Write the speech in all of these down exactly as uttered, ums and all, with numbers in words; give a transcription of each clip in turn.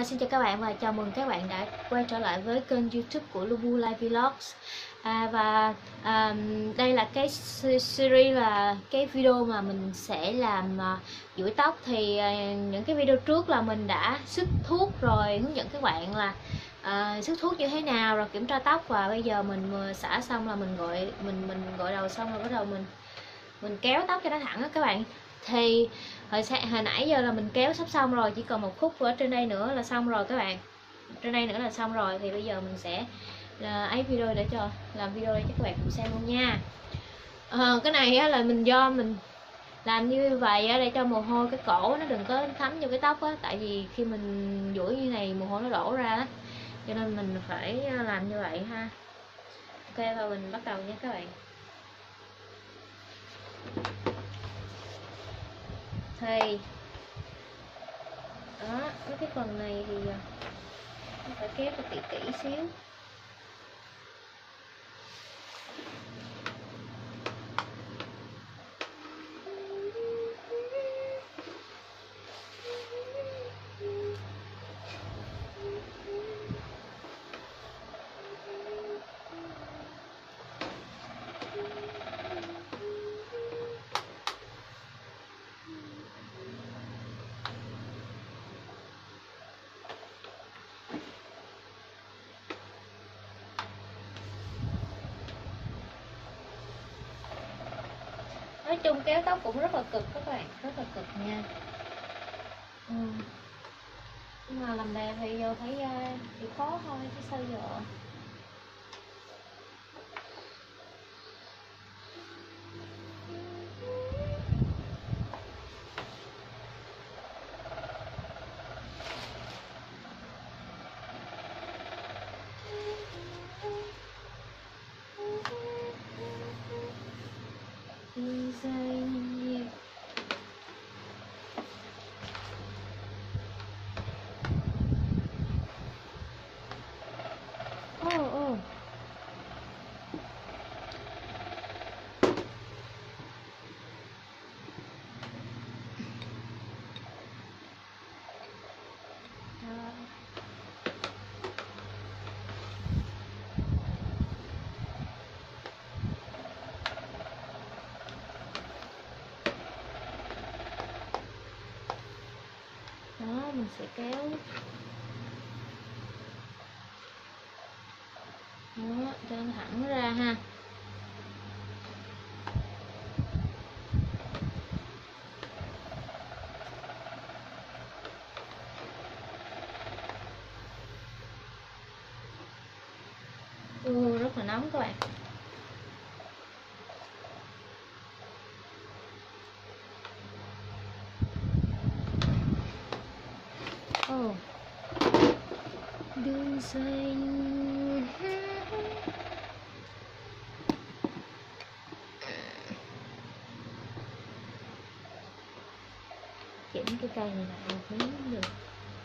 xin chào các bạn và chào mừng các bạn đã quay trở lại với kênh YouTube của Lubu Life Vlogs. à, Và à, đây là cái series, là cái video mà mình sẽ làm à, duỗi tóc. Thì à, những cái video trước là mình đã sức thuốc rồi, hướng dẫn các bạn là à, sức thuốc như thế nào, rồi kiểm tra tóc. Và bây giờ mình xả xong là mình gọi mình mình gọi đầu xong rồi bắt đầu mình mình kéo tóc cho nó thẳng á các bạn. Thì hồi, hồi nãy giờ là mình kéo sắp xong rồi, chỉ còn một khúc ở trên đây nữa là xong rồi các bạn, trên đây nữa là xong rồi. Thì bây giờ mình sẽ là ấy video để cho làm video để cho các bạn cùng xem luôn nha. À, cái này á, là mình do mình làm như vậy á, để cho mồ hôi cái cổ nó đừng có thấm vô cái tóc á, tại vì khi mình duỗi như này mồ hôi nó đổ ra á, cho nên mình phải làm như vậy ha. Ok, và mình bắt đầu nha các bạn. Thì đó, với cái phần này thì phải kéo cho kỹ kỹ xíu. Nói chung kéo tóc cũng rất là cực các bạn, rất là cực nha. Ừ. Nhưng mà làm đẹp thì giờ thấy chịu khó thôi chứ sao giờ. Oh, oh. Đó, mình sẽ kéo đó, cho nó thẳng ra ha. Ừ, rất là nóng các bạn. Oh. Đường xanh chỉnh cái cây này lại một miếng cũng được.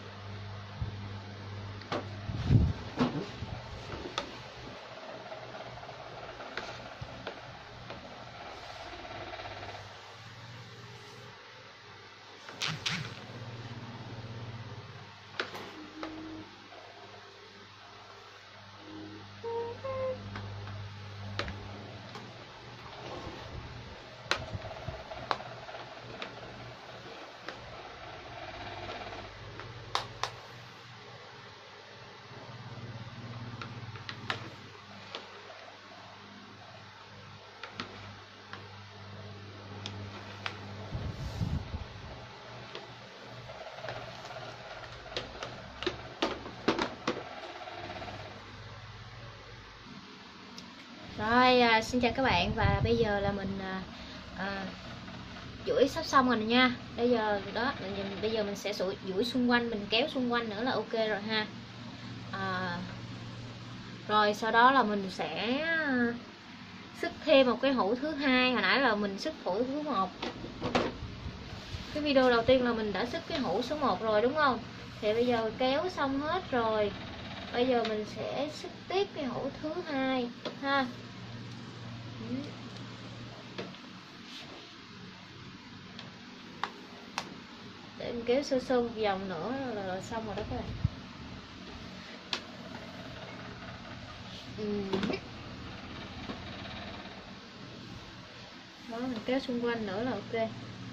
Rồi, à, xin chào các bạn, và bây giờ là mình à, à, duỗi sắp xong rồi nha. Bây giờ đó, mình, bây giờ mình sẽ duỗi xung quanh, mình kéo xung quanh nữa là ok rồi ha. À, rồi sau đó là mình sẽ xức thêm một cái hũ thứ hai. Hồi nãy là mình xức hũ thứ một. Cái video đầu tiên là mình đã xức cái hũ số một rồi đúng không? Thì bây giờ kéo xong hết rồi. Bây giờ mình sẽ xức tiếp cái hũ thứ hai ha. Để em kéo sơ sơ một vòng nữa là, là xong rồi đó các bạn. Đó, mình kéo xung quanh nữa là ok.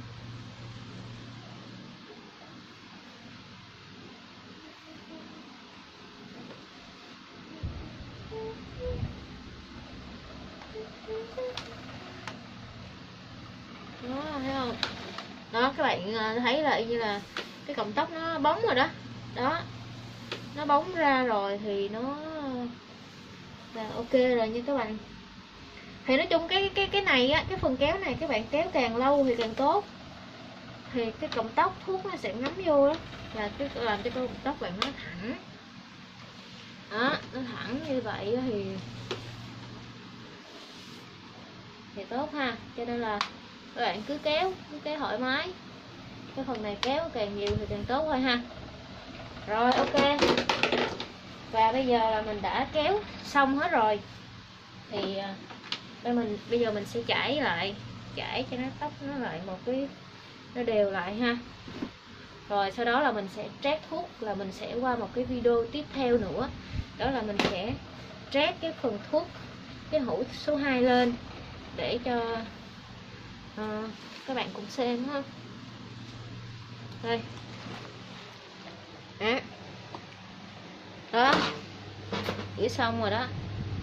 Đó, thấy không? Đó, các bạn thấy là như là cái cọng tóc nó bóng rồi đó. Đó, nó bóng ra rồi thì nó là ok rồi nha các bạn. Thì nói chung cái cái cái này á, cái phần kéo này các bạn kéo càng lâu thì càng tốt, thì cái cọng tóc thuốc nó sẽ ngấm vô đó, và cái làm cho cái cọng tóc bạn nó thẳng. Đó, nó thẳng như vậy thì thì tốt ha. Cho nên là các bạn cứ kéo cứ kéo thoải mái, cái phần này kéo càng nhiều thì càng tốt thôi ha. Rồi ok, và bây giờ là mình đã kéo xong hết rồi thì đây mình bây giờ mình sẽ chải lại, chải cho nó tóc nó lại một cái, nó đều lại ha. Rồi sau đó là mình sẽ trét thuốc, là mình sẽ qua một cái video tiếp theo nữa, đó là mình sẽ trét cái phần thuốc, cái hũ số hai lên để cho uh, các bạn cùng xem ha. Đây đó, đó chữa xong rồi đó.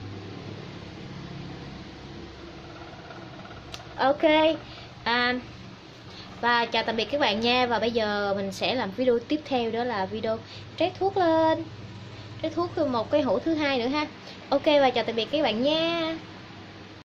Ok à, và chào tạm biệt các bạn nha. Và bây giờ mình sẽ làm video tiếp theo, đó là video trét thuốc lên, trét thuốc một cái hũ thứ hai nữa ha. Ok và chào tạm biệt các bạn nha.